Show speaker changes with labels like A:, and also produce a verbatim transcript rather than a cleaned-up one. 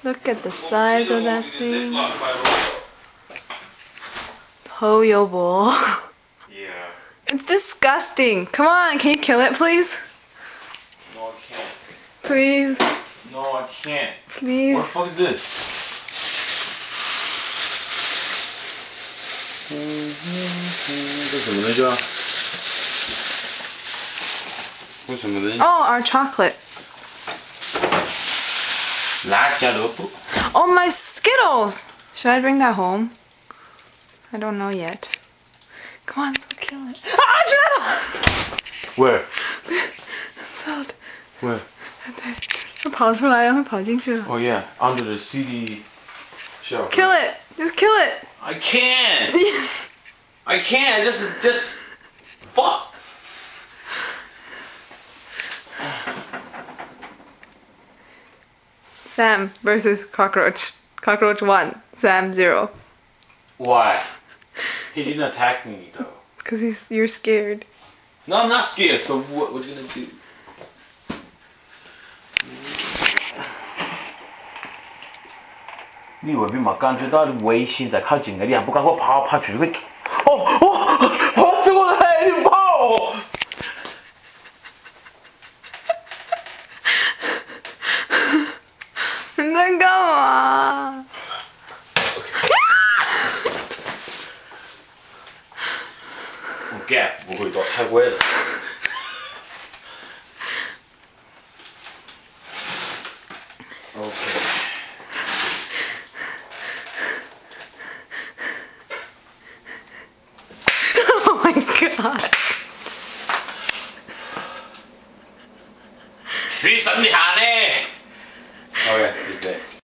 A: Look at the size of that thing. Hoyo ball.
B: Yeah.
A: It's disgusting. Come on, can you kill it, please?
B: No, I can't.
A: Please.
B: No, I can't.
A: Please.
B: What the fuck is this?
A: Oh, our chocolate. Oh, my Skittles. Should I bring that home? I don't know yet. Come on, let's kill it. Ah, Jonah!
B: Where?
A: It's out.
B: Where?
A: Oh
B: yeah, under the C D shelf.
A: Kill
B: right?
A: it! Just kill it!
B: I can't! I can't! Just, just, fuck!
A: Sam versus Cockroach. Cockroach one, Sam zero.
B: Why? He didn't attack me though.
A: Because he's you're scared.
B: No, I'm not scared. So what? What are you gonna do? 你以为兵马感觉到危险在靠近了，你还不赶快跑跑出去？哦哦！跑死我了！你跑！
A: 你在干嘛？
B: 我 gap 不会到太贵了。OK。
A: Oh my god.
B: 你身下咧。OK，is there.